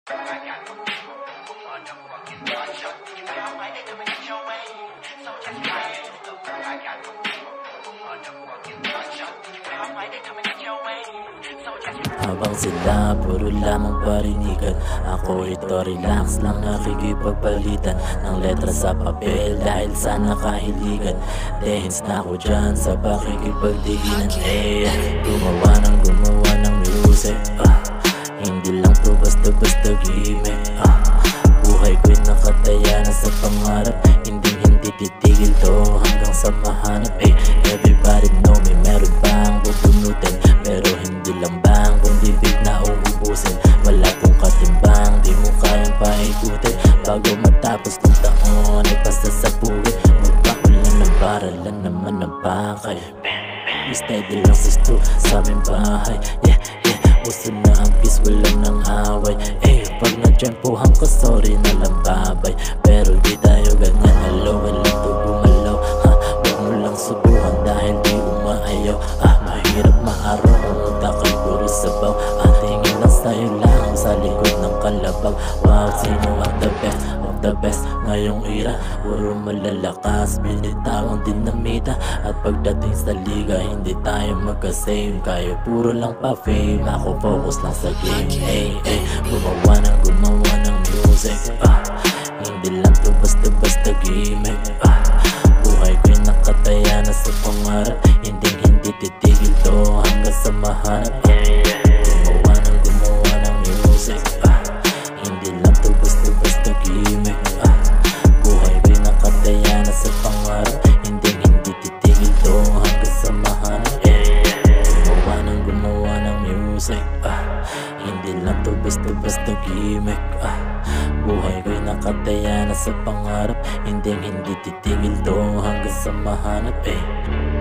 Habang sila puro lamang parinigan, ako ito relax lang nakikipagpalitan ng letra sa papel dahil sa nakahiligan. Dehins na ako dyan sa pakikipagdiinan. Gumawa ng music, hindi lang to basta-basta gimmick. Buhay ko'y nakataya na sa pangarap, hindi titigil to hanggang sa mahanap. Everybody know me, meron bang bubunutin, pero hindi lang bang kung bibig na uubusin. Wala pong katimbang, di mo kayang paikutin. Bago matapos ng taon ay pasasabugin. Magpaulan ng baralan naman ng bakay. Steady lang sisto sa aming bahay. Uso na ang peace, walang nang away. Pag na-tiyempohan ko, sorry na lang babay. Pero di tayo ganyan, hello, lang to bumalaw. Wag mo lang subukan dahil di umaayaw. Mahirap maaraw kung utakay puro sabaw. Tingin lang sa'yo lang sa likod ng kalabaw. Wow, sino ang the best ngayong era? Puro malalakas, binitawang dinamita. At pagdating sa liga, hindi tayo magka-same. Kayo puro lang pa-fame, ako focus lang sa game. Gumawa ng music, hindi lang to basta-basta gimmick. Buhay ko'y nakataya na sa pangarap, hindi titigil to hanggang sa mahanap. Gumawa ng music, hindi lang to basta-basta gimmick. Buhay ko'y nakataya na sa pangarap, hindi titigil to hanggang sa mahanap. Gumawa ng music, hindi lang to basta-basta gimmick. Buhay ko'y nakataya na sa pangarap, hindi titigil to hanggang sa mahanap.